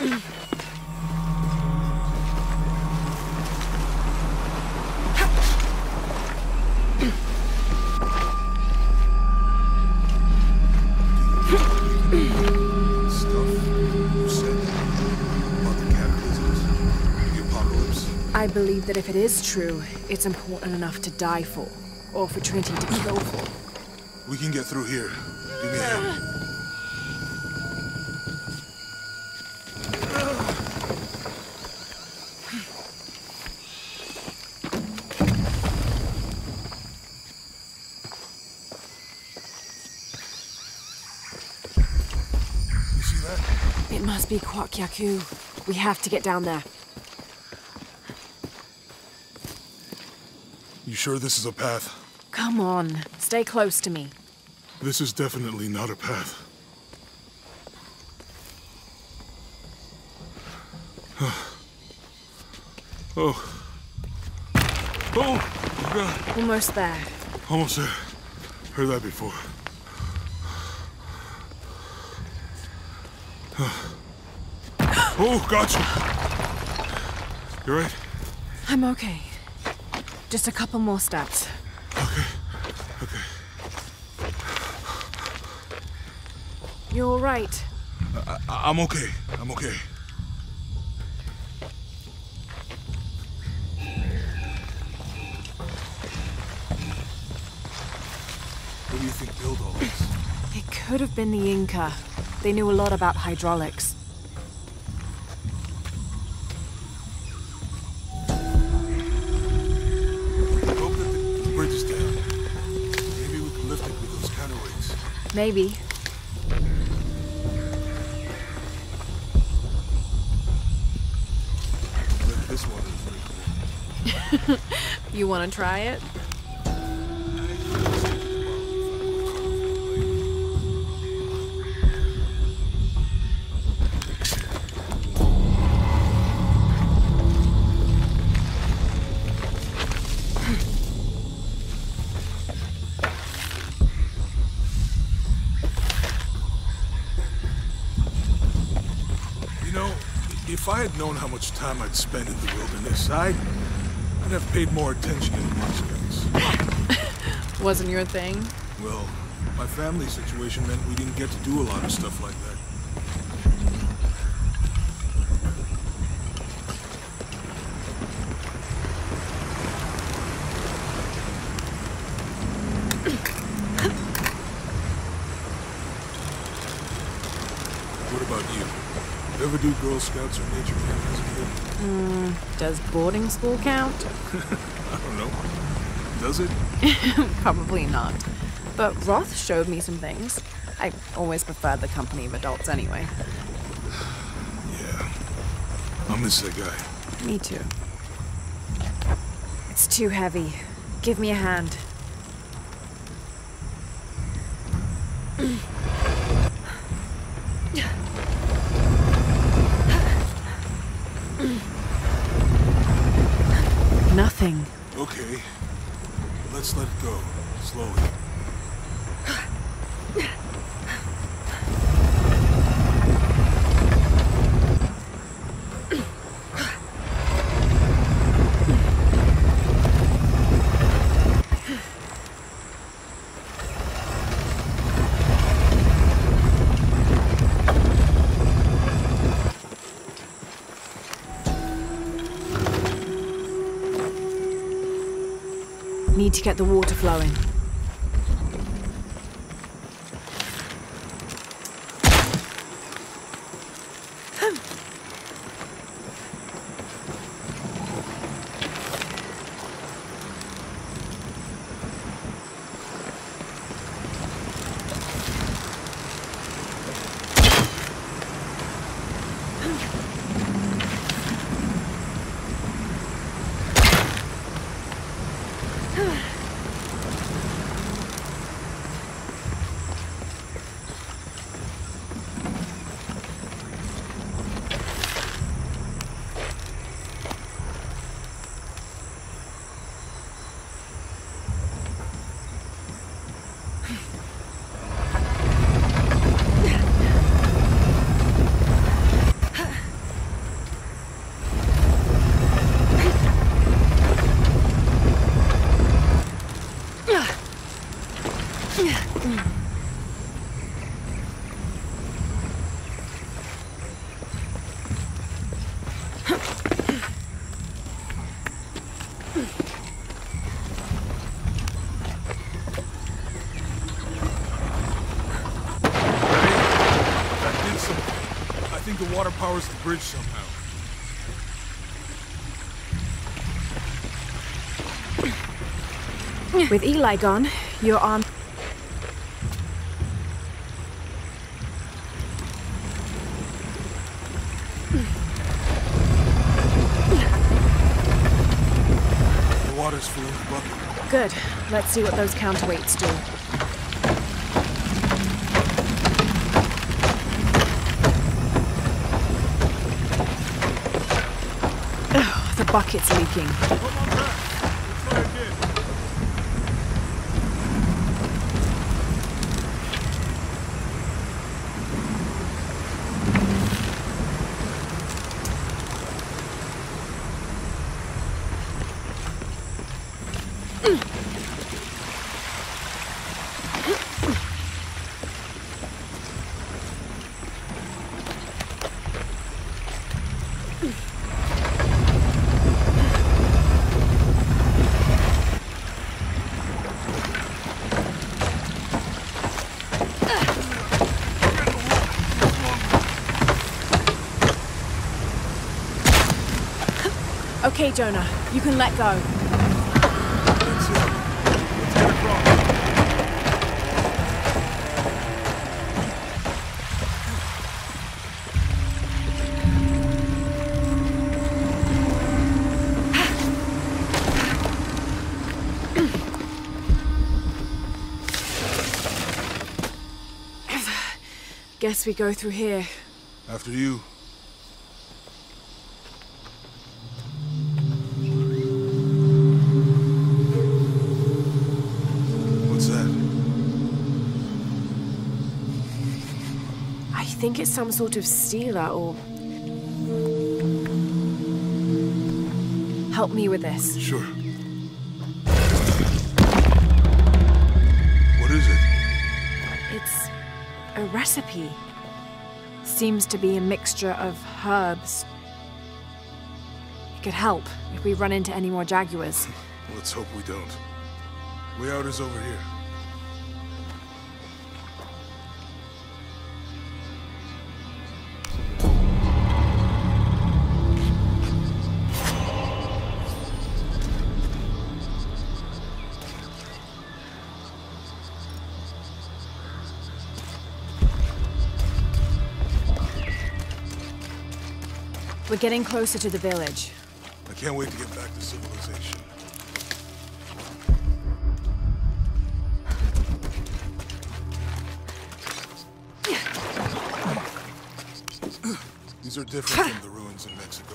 I believe that if it is true, it's important enough to die for, or for Trinity to kill for. We can get through here. Give me a hand. You see that? It must be Kwakyaku. We have to get down there. You sure this is a path? Come on, stay close to me. This is definitely not a path. Oh. Oh, God. Almost there. Almost there. Heard that before. Oh, gotcha. You right? I'm okay. Just a couple more steps. Okay. Okay. You're all right. I'm okay. I'm okay. What do you think built all this? It could have been the Inca. They knew a lot about hydraulics. Hope that the bridge is down. Maybe we can lift it with those counterweights. Maybe. This one is pretty cool. You want to try it? If I had known how much time I'd spend in the wilderness, I'd have paid more attention to Boy Scouts. Wasn't your thing? Well, my family situation meant we didn't get to do a lot of stuff like that. What about you? Ever do Girl Scouts or nature camp as a kid? Does boarding school count? I don't know. Does it? Probably not. But Roth showed me some things. I always preferred the company of adults anyway. Yeah. I'll miss that guy. Me too. It's too heavy. Give me a hand. Nothing. Okay. Let's let it go. Slowly. Need to get the water flowing. the water powers the bridge somehow. With Eli gone, you're on. The water's filling the bucket. Good. Let's see what those counterweights do. Ugh, the bucket's leaking. Come on back. Let's try again. Okay, Jonah, you can let go. That's it. Let's get across. Guess we go through here. After you. What's that? I think it's some sort of stealer or... Help me with this. Sure. What is it? It's a recipe. Seems to be a mixture of herbs. It could help if we run into any more jaguars. Let's hope we don't. Way out is over here. We're getting closer to the village. I can't wait to get back to civilization. These are different from the ruins in Mexico.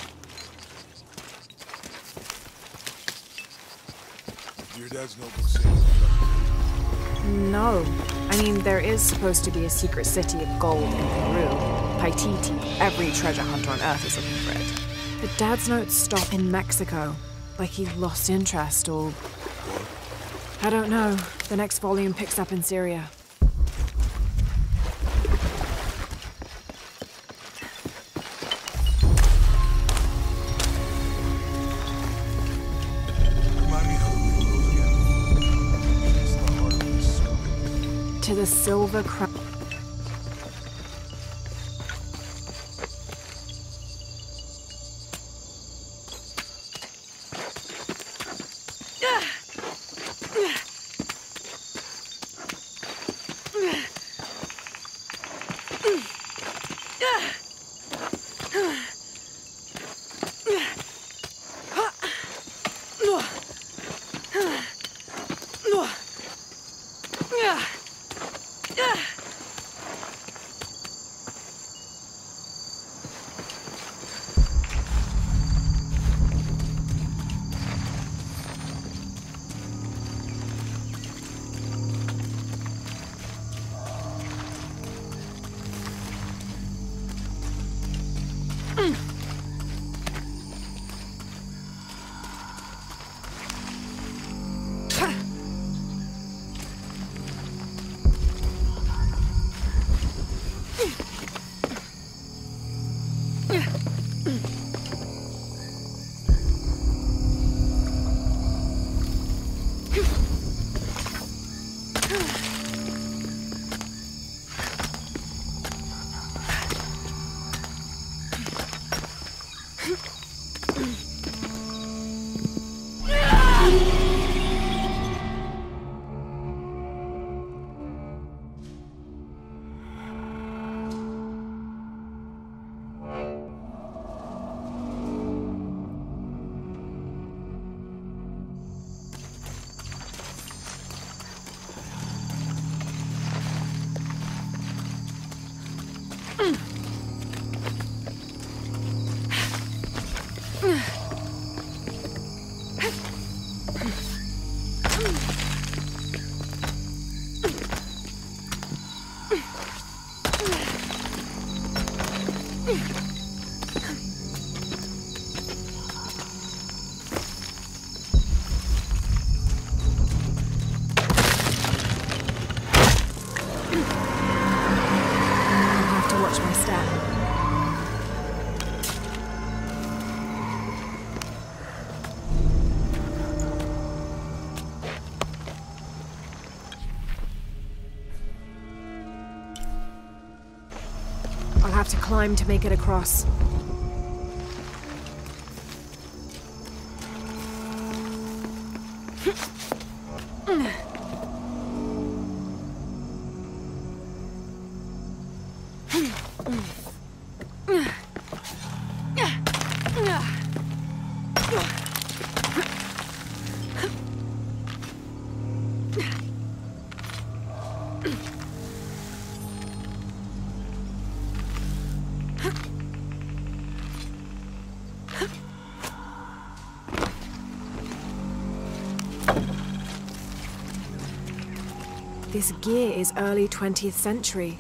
Your dad's notebook saying No. I mean, there is supposed to be a secret city of gold in Peru. Paititi. Every treasure hunter on Earth is looking for it. But Dad's notes stop in Mexico. Like he lost interest or... what? I don't know. The next volume picks up in Syria. Remind me how the road goes again. It's the heart of this circle. To the Silver Crown. have to watch my step. I'll have to climb to make it across. This gear is early 20th century.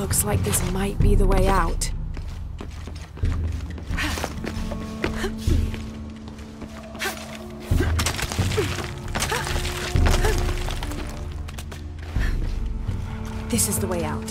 Looks like this might be the way out. This is the way out.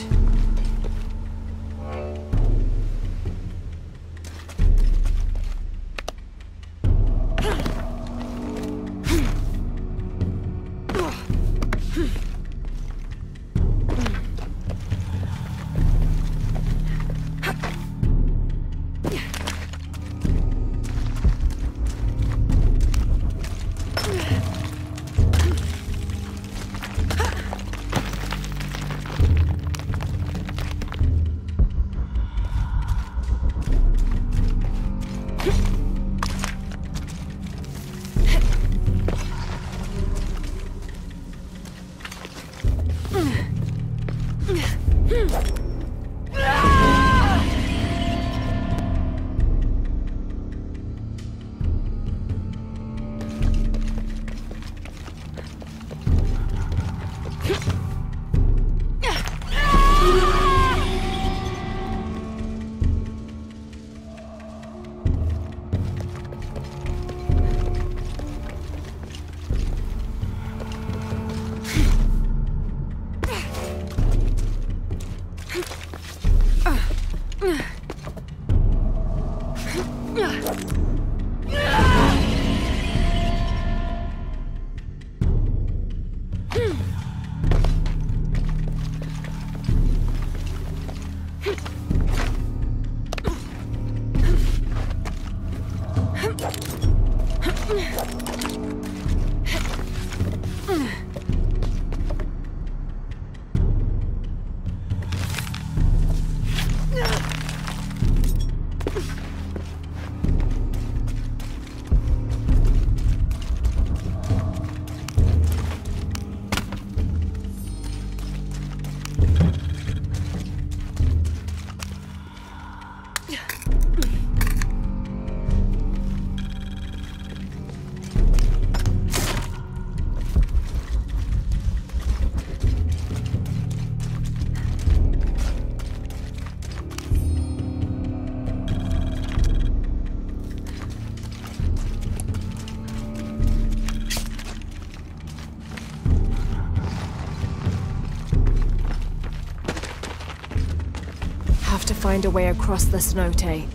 Have to find a way across the cenote.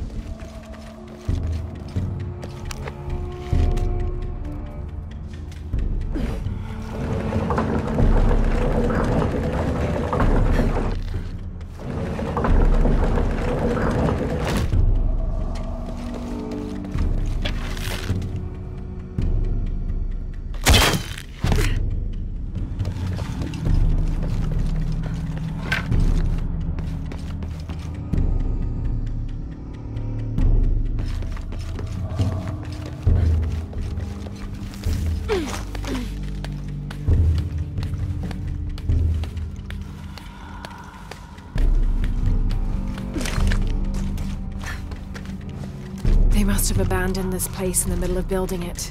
They must have abandoned this place in the middle of building it.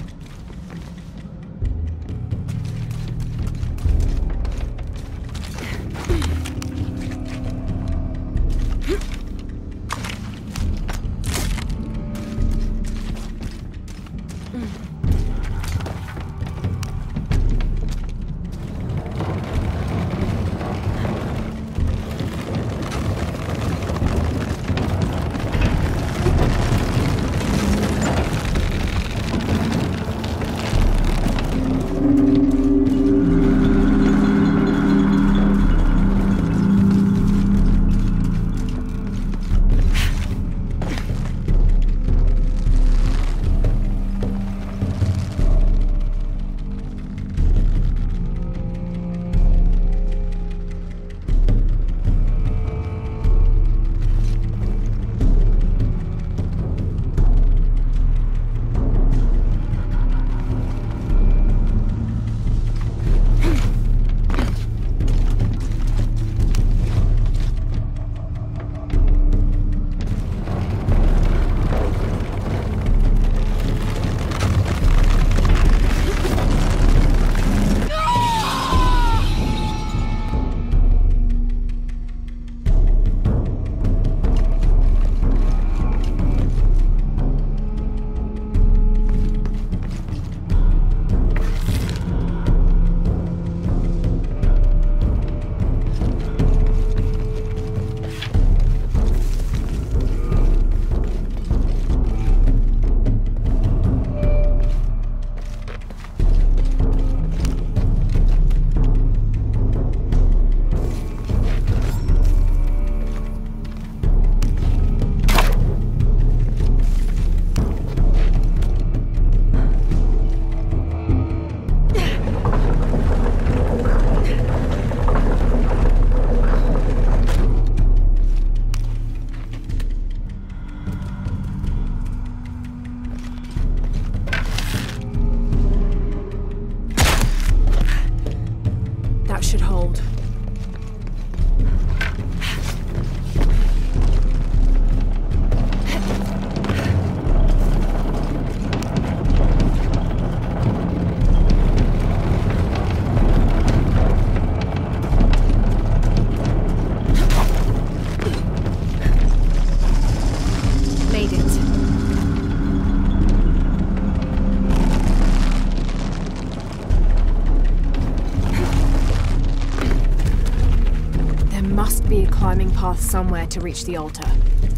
climbing path somewhere to reach the altar.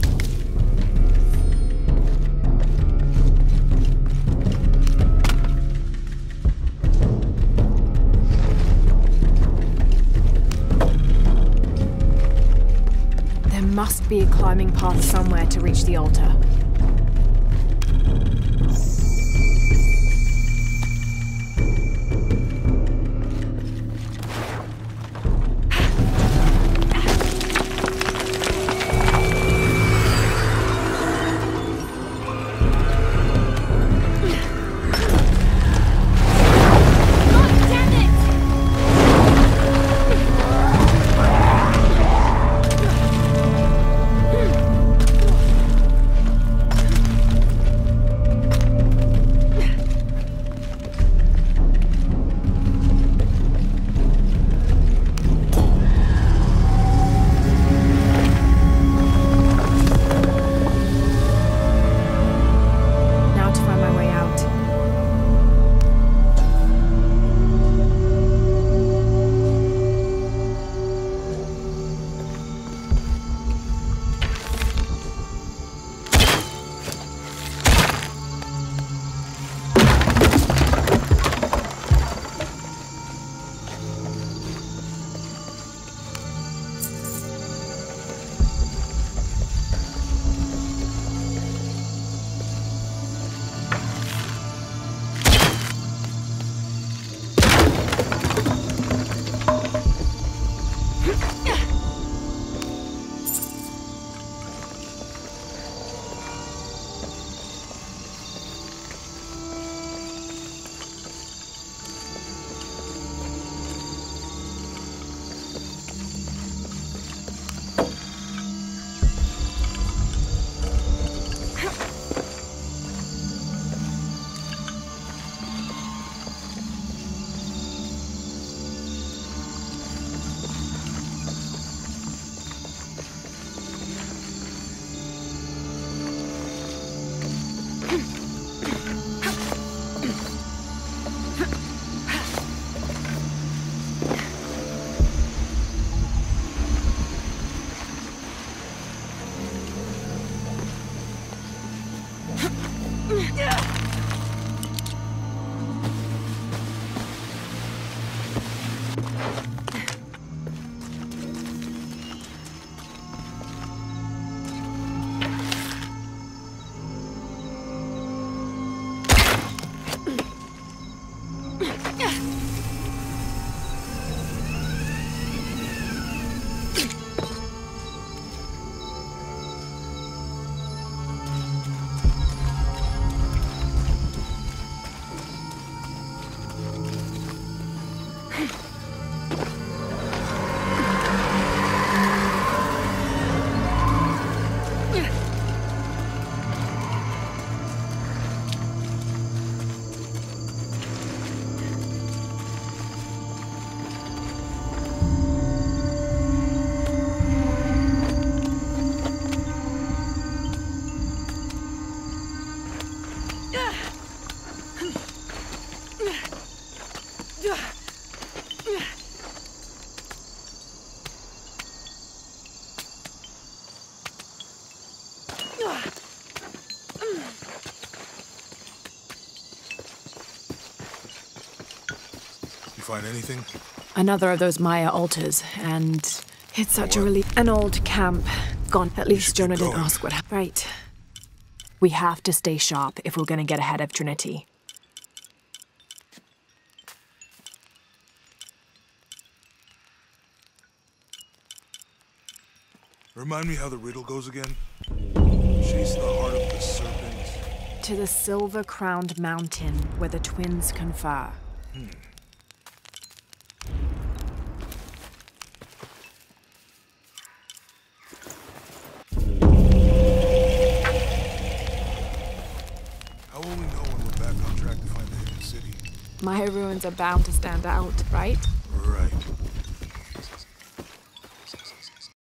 There must be a climbing path somewhere to reach the altar. Find anything? Another of those Maya altars, and it's such a relief. An old camp. Gone. At least Jonah didn't ask what happened. Right. We have to stay sharp if we're gonna get ahead of Trinity. Remind me how the riddle goes again? Chase the heart of the serpent. To the silver-crowned mountain where the twins confer. How will we know when we're back on track to find the hidden city? Maya ruins are bound to stand out, right?